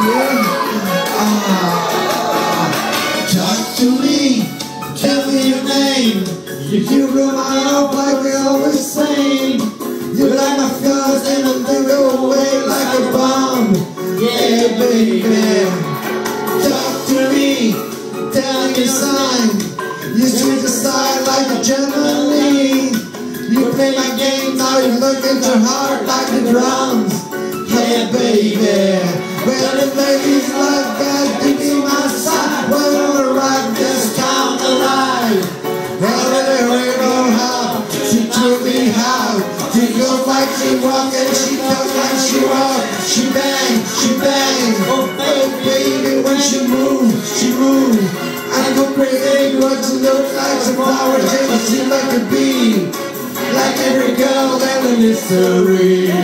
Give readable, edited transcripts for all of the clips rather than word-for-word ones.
Talk to me, tell me your name. You rule my heart like we always same. You light my fuse and they go away like a bomb. Yeah, baby. Talk to me, tell me your sign. You switch aside like a Germany. You play my game, now you look into heart like the drums. Yeah, baby. Well, the ladies like that to be my side. Well, I'm gonna rock this town alive. Well, they don't know how. She told me how. She goes like she walk and she talks like she walk. She bang, she bang. Oh, baby, when she moves, she moves. I go crazy, what she looks like some flower. She like a bee. Like every girl in a mystery.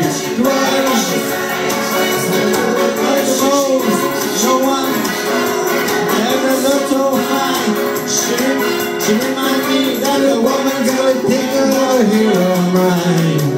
No one ever looked so fine. She reminds me that a woman gonna take another hero of mine.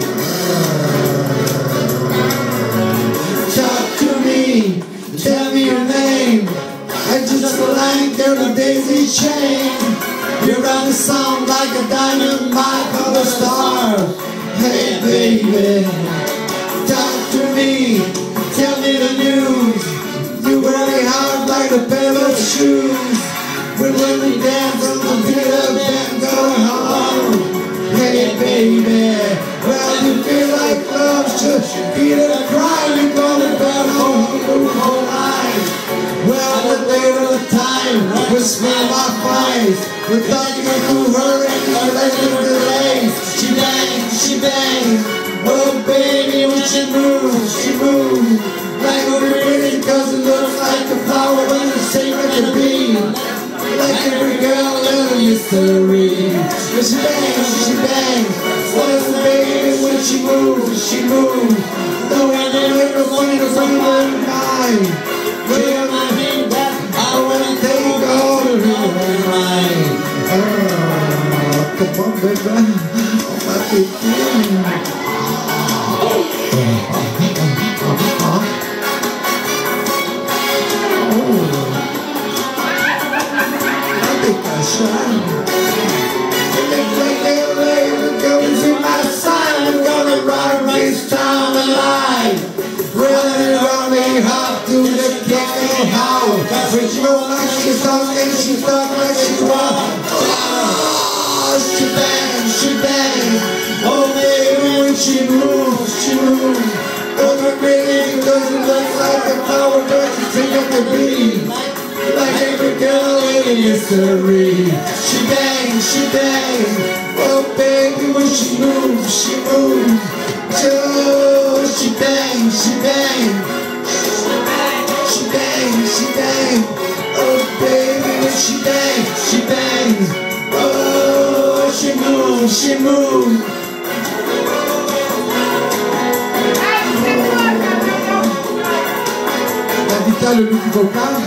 Talk to me, tell me your name. I just like the daisy chain. You're on the sound like a dynamite of a star. Hey baby, talk to me, tell me the news. You work hard like a pair of shoes. When we dance on the beat of them going home. Hey baby, well you feel like love should be the crime. You're gonna burn whole life. Well the day of the time, we smell my face. We're talking to her and you're letting the lace. She bangs, she bangs. Oh baby, when she moves like a pretty, cause it looks like a flower when you sing like a bee. Like every girl in a mystery. But she bangs. Oh baby, when she moves. No one ever wanted to bring her mind. Well, I think that I wanna take all of her mind. Oh, come on, baby. Oh, my baby. I'm gonna rock this town alive. Really run me hard to the kick and howl. When she goes like she's talking and she's talking like she's wild. Oh, she bangs. Oh baby, when she moves. Over really because it looks like a flower, but she sing up the beat. Like every girl in a mystery. She bangs. Oh baby, when she moves. Oh, she bangs. Oh baby, when she bangs. Oh, she moves. La guitare, le vocal.